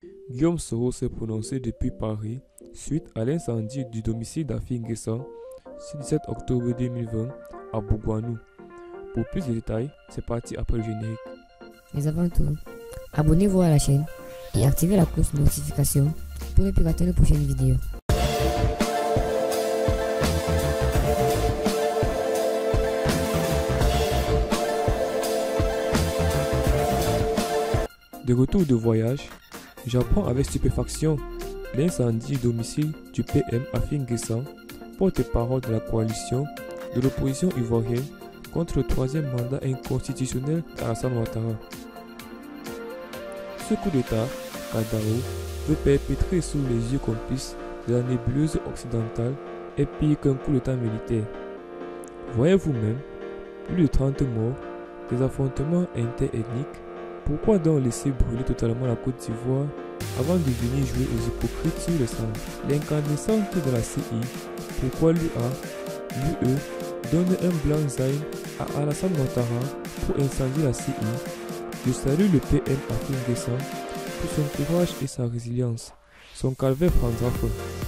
Guillaume Soro s'est prononcé depuis Paris suite à l'incendie du domicile d'Afi N'Guessan ce 17 octobre 2020 à Bougouanou. Pour plus de détails, c'est parti après le générique. Mais avant tout, abonnez-vous à la chaîne et activez la cloche de notification pour ne plus rater les prochaines vidéos. De retour de voyage, j'apprends avec stupéfaction l'incendie du domicile du PM Afi N'Guessan, porte-parole de la coalition de l'opposition ivoirienne contre le troisième mandat inconstitutionnel d'Alassane Ouattara. Ce coup d'État, Kadao, veut perpétrer sous les yeux complices de la nébuleuse occidentale est pire qu'un coup d'État militaire. Voyez vous-même, plus de 30 morts, des affrontements interethniques. Pourquoi donc laisser brûler totalement la Côte d'Ivoire avant de venir jouer aux hypocrites sur le sang? L'incandescente de la CI, pourquoi l'UE donne un blanc-seing à Alassane Ouattara pour incendier la CI? Je salue le PM Afi N'Guessan pour son courage et sa résilience. Son calvaire prendra fin.